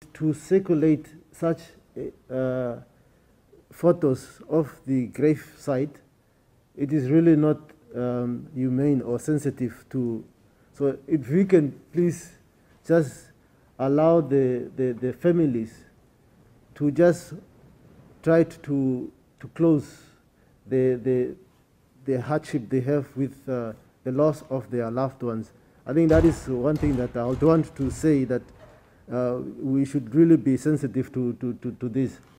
to circulate such photos of the grave site, it is really not humane or sensitive to. So if we can please just allow the families to just try to close the hardship they have with the loss of their loved ones. I think that is one thing that I would want to say, that we should really be sensitive to this.